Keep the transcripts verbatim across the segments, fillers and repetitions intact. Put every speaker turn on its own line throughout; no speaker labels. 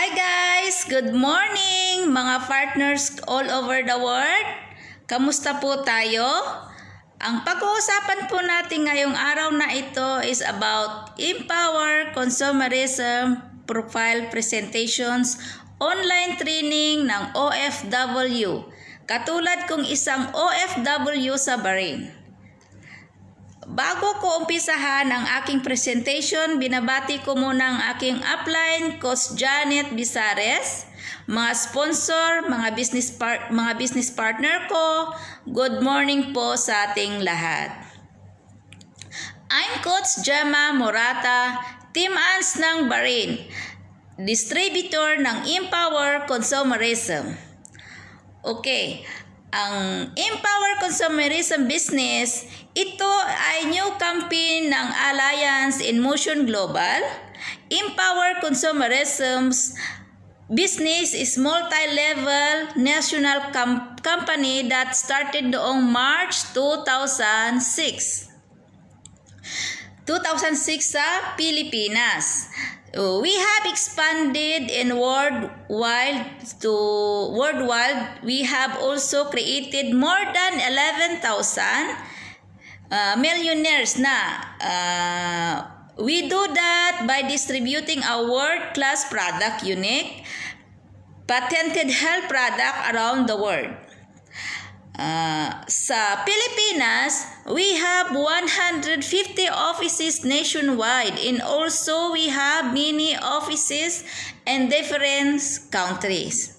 Hi guys! Good morning mga partners all over the world. Kamusta po tayo? Ang pag-uusapan po natin ngayong araw na ito is about Empower Consumerism Profile Presentations Online Training ng O F W. Katulad kong isang O F W sa Bahrain. Bago ko umpisahan ang aking presentation, binabati ko muna ang aking upline, Coach Janet Bisares, mga sponsor, mga business, part, mga business partner ko. Good morning po sa ating lahat. I'm Coach Gemma Morata, Team Ans ng Bahrain, distributor ng Empower Consumerism. Okay, ang Empower Consumerism Business, ito ay new campaign ng Alliance in Motion Global. Empower Consumerism's business is multi-level national com company that started noong March two thousand six. two thousand six sa Pilipinas. We have expanded in worldwide to worldwide. We have also created more than eleven thousand uh, millionaires na. Uh, we do that by distributing a world-class product, unique, patented health product around the world. Uh, sa Pilipinas, we have one hundred fifty offices nationwide, and also we have many offices in different countries.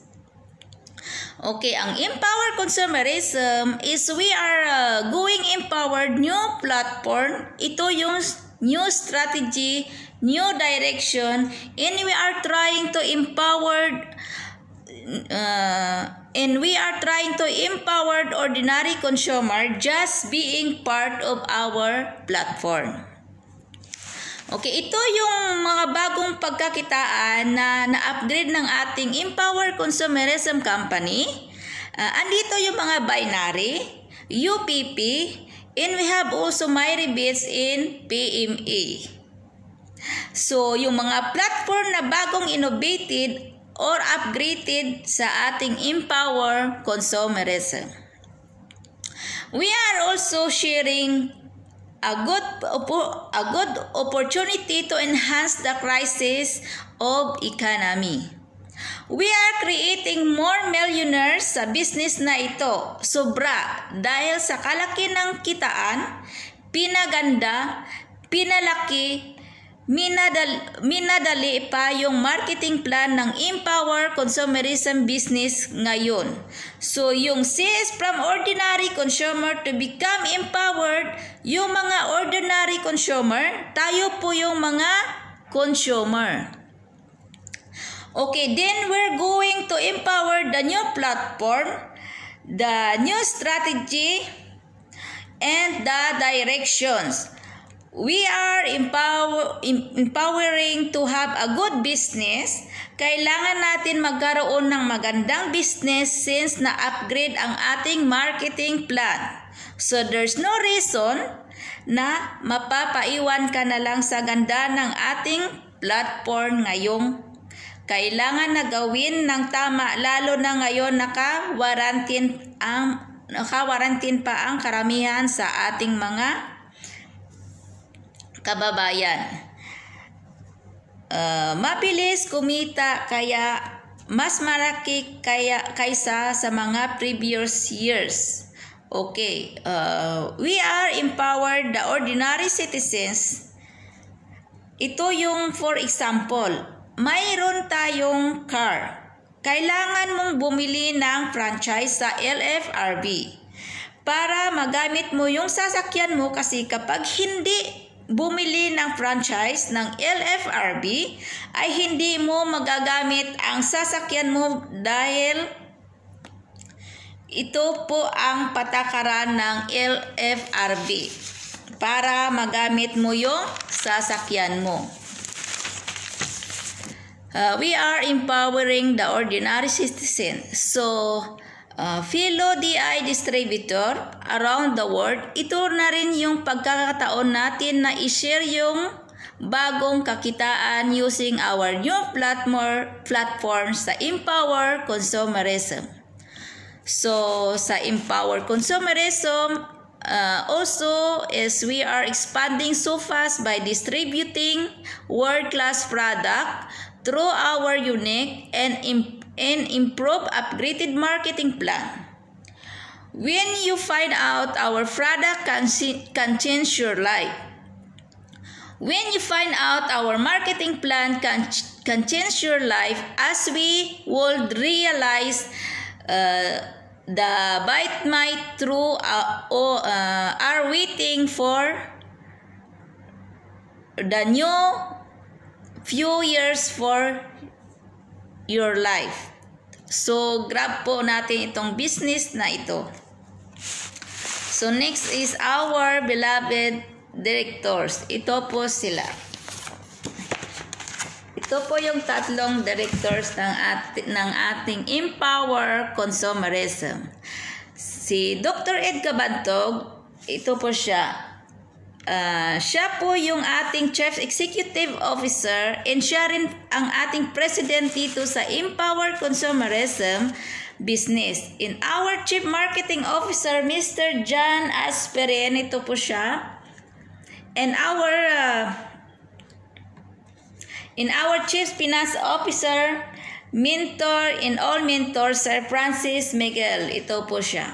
Okay, ang Empower Consumerism is we are uh, going empowered new platform. Ito yung new strategy, new direction, and we are trying to empower uh, and we are trying to empower ordinary consumer just being part of our platform. Okay, ito yung mga bagong pagkakitaan na na-upgrade ng ating Empower Consumerism Company. Uh, andito yung mga binary, U P P, and we have also my rebates in P M A. So, yung mga platform na bagong innovated or upgraded sa ating Empower Consumerism. We are also sharing a good a good opportunity to enhance the crisis of economy. We are creating more millionaires sa business na ito. Sobra dahil sa kalaki ng kitaan, pinaganda, pinalaki, Minadali, minadali pa yung marketing plan ng Empower Consumerism Business ngayon. So, yung sales from ordinary consumer to become empowered, yung mga ordinary consumer, tayo po yung mga consumer. Okay, then we're going to empower the new platform, the new strategy, and the directions. We are empower, empowering to have a good business. Kailangan natin magkaroon ng magandang business since na-upgrade ang ating marketing plan. So there's no reason na mapapaiwan ka na lang sa ganda ng ating platform ngayong. Kailangan na gawin ng tama, lalo na ngayon naka-warantin ang naka-warantin pa ang karamihan sa ating mga kababayan. Uh, mabilis kumita kaya mas malaki kaya kaysa sa mga previous years. Okay, uh, we are empowered the ordinary citizens. Ito yung for example, mayroon tayong car. Kailangan mong bumili ng franchise sa L F R B para magamit mo yung sasakyan mo, kasi kapag hindi bumili ng franchise ng L F R B ay hindi mo magagamit ang sasakyan mo dahil ito po ang patakaran ng L F R B para magamit mo yung sasakyan mo. Uh, we are empowering the ordinary citizen. So, Uh, fellow D I distributor around the world, ito na rin yung pagkakataon natin na i-share yung bagong kakitaan using our new platform, platform sa Empower Consumerism. So, sa Empower Consumerism, uh, also is we are expanding so fast by distributing world-class product through our unique and, imp and improved upgraded marketing plan. When you find out our product can, can change your life. When you find out our marketing plan can, can change your life, as we would realize uh, the bite might through uh, uh, are waiting for the new few years for your life. So, grab po natin itong business na ito. So, next is our beloved directors. Ito po sila. Ito po yung tatlong directors ng, at, ng ating Empower Consumerism. Si Doctor Ed Cabantog, ito po siya. Uh, siya po yung ating Chief Executive Officer and siya rin ang ating President dito sa Empower Consumerism Business. In our Chief Marketing Officer, Mister John Asperen, ito po siya. And our uh, in our Chief Finance Officer, mentor in all mentors, Sir Francis Miguel, ito po siya.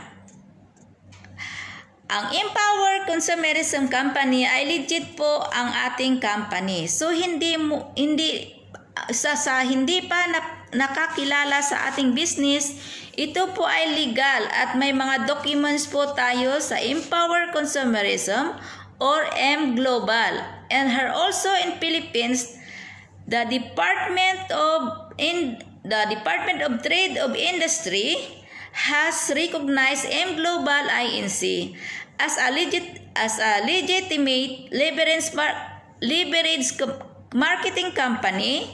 Ang Empower Consumerism Company ay legit po ang ating company. So hindi mo hindi sa, sa hindi pa na, nakakilala sa ating business, ito po ay legal at may mga documents po tayo sa Empower Consumerism or M Global, and her also in Philippines, the Department of in the Department of Trade of Industry has recognized M Global I N C as a legit as a legitimate leverage mar, leverage marketing company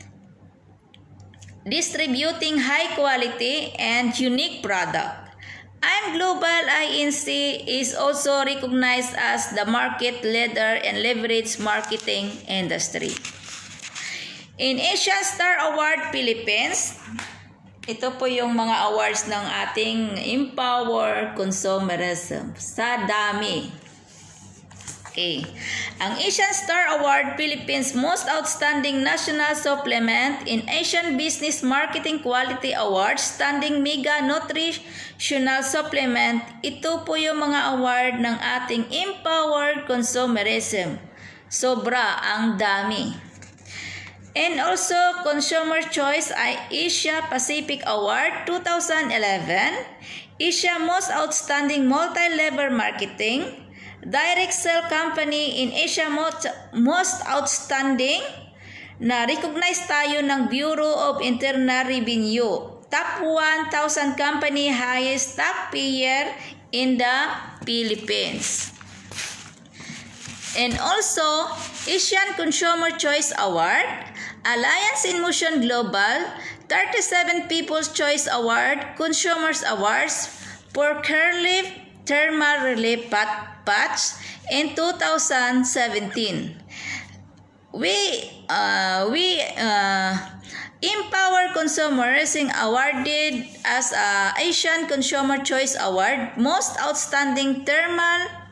distributing high quality and unique product. M Global I N C is also recognized as the market leader in leverage marketing industry. In Asian Star Award Philippines, ito po yung mga awards ng ating Empower Consumerism. Sa dami. Okay. Ang Asian Star Award Philippines Most Outstanding National Supplement in Asian Business Marketing Quality Awards Standing Mega Nutritional Supplement. Ito po yung mga award ng ating Empowered Consumerism. Sobra ang dami. And also Consumer Choice Asia Pacific Award twenty eleven, Asia Most Outstanding Multi-Level Marketing, Direct Sell Company in Asia Most, most Outstanding, na recognize tayo ng Bureau of Internal Revenue, Top one thousand Company Highest Taxpayer in the Philippines. And also Asian Consumer Choice Award, Alliance in Motion Global, thirty-seven People's Choice Award, Consumers Awards for Curly Thermal Relief Patch in two thousand seventeen. We uh, we uh, Empower Consumers awarded as a Asian Consumer Choice Award Most Outstanding Thermal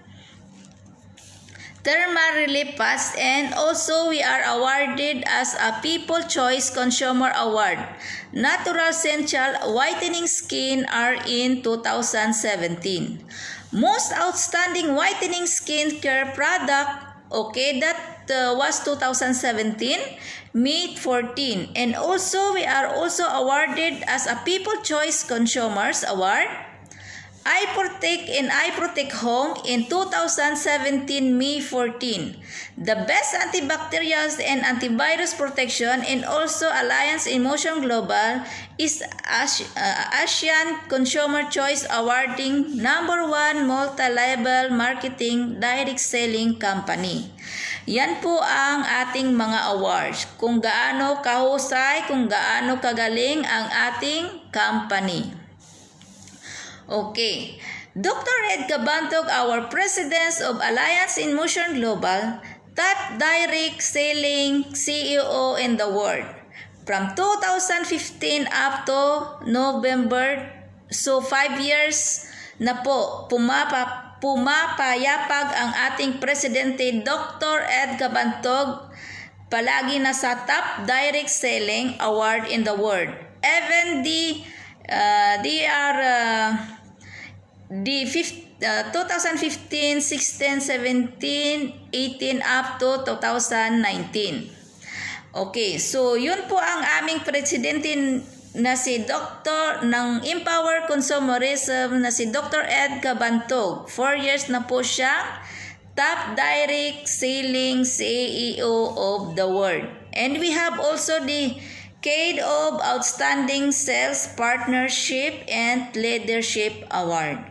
Thermal Relief Patch, and also we are awarded as a People Choice Consumer Award Natural Essential Whitening Skin are in two thousand seventeen. Most Outstanding Whitening Skincare Product, okay, that uh, was two thousand seventeen, May fourteen. And also we are also awarded as a People Choice Consumers Award iProtect and iProtect Home in two thousand seventeen, May fourteen. The best antibacterials and antivirus protection, and also Alliance in Motion Global is As uh, Asian Consumer Choice Awarding number one multi-level marketing direct selling company. Yan po ang ating mga awards. Kung gaano kahusay, kung gaano kagaling ang ating company. Okay. Doctor Ed Cabantog, our President of Alliance in Motion Global, top direct selling C E O in the world. From two thousand fifteen up to November, so five years na po, pumapa, pumapayapag ang ating Presidente Doctor Ed Cabantog, palagi nasa top direct selling award in the world. Even the uh, they are uh, the uh, twenty fifteen, sixteen, seventeen, eighteen up to two thousand nineteen. Okay, so yun po ang aming presidente na si Doctor ng Empower Consumerism na si Doctor Ed Cabantog. Four years na po siya top direct selling C E O of the world. And we have also the Decade of Outstanding Sales Partnership and Leadership Award.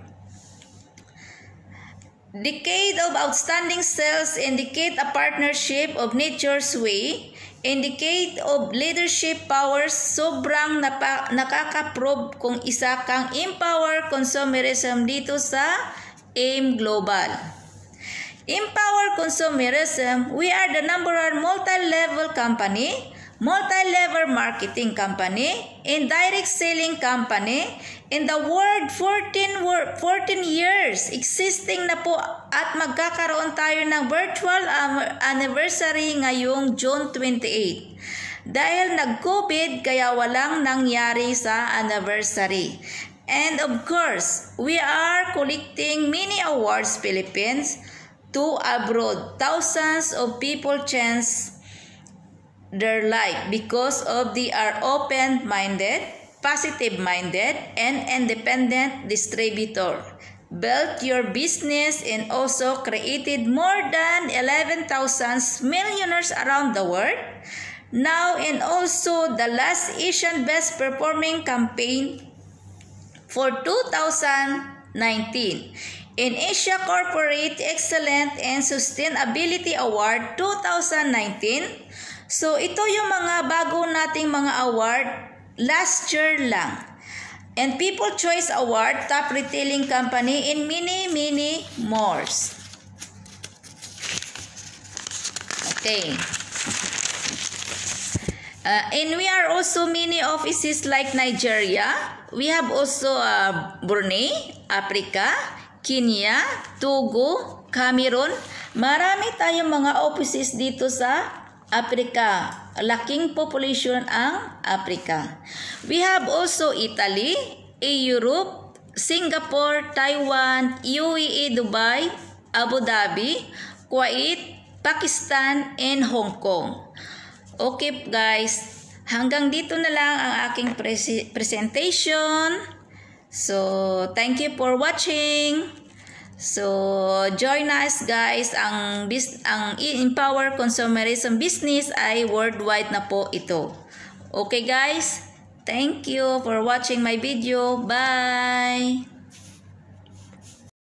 Decade of Outstanding Sales indicate a partnership of nature's way. Indicate of leadership powers, sobrang napa, nakaka-prove kung isa kang Empower Consumerism dito sa AIM Global. Empower Consumerism, we are the number one multi-level company, multi-level marketing company, indirect selling company in the world. fourteen years existing na po at magkakaroon tayo ng virtual anniversary ngayong June twenty-eighth. Dahil nag-COVID kaya walang nangyari sa anniversary. And of course, we are collecting many awards Philippines to abroad. Thousands of people chance their life because of they are open-minded, positive-minded, and independent distributor. Built your business and also created more than eleven thousand millionaires around the world. Now and also the last Asian Best Performing Campaign for two thousand nineteen. In Asia Corporate Excellence and Sustainability Award two thousand nineteen. So ito yung mga bago nating mga award last year lang. And People Choice Award, Top Retailing Company, and many, many more. Okay. Uh, and we are also many offices like Nigeria. We have also uh, Brunei, Africa, Kenya, Togo, Cameroon. Marami tayong mga offices dito sa Africa. Laking population ang Africa. We have also Italy, Europe, Singapore, Taiwan, U A E, Dubai, Abu Dhabi, Kuwait, Pakistan, and Hong Kong. Okay guys, hanggang dito na lang ang aking pre- presentation. So, thank you for watching. So, join us guys. Ang, bis, ang Empower Consumerism Business ay worldwide na po ito. Okay guys, thank you for watching my video. Bye!